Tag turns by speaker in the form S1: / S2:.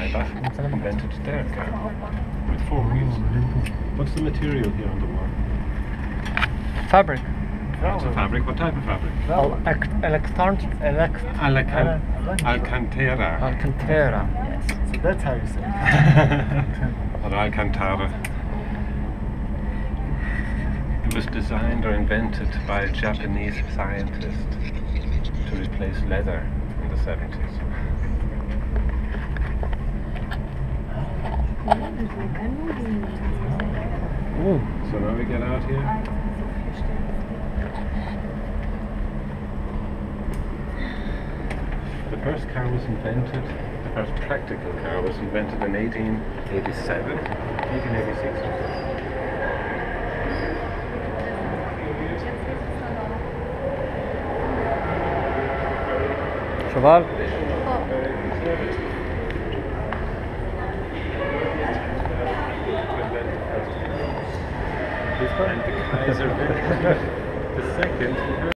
S1: Maybach invented their car with 4 wheels. What's the material here on the wall?
S2: Fabric.
S1: It's a fabric. What type of fabric? Alcantara.
S2: Alcantara.
S3: So that's how you say it.
S1: Or Alcantara. It was designed or invented by a Japanese scientist to replace leather in the 70s. So now we get out here. The first car was invented, the first practical car was invented in 1887, 1886 or so.
S2: Cheval.
S1: And the Kaiser, the second.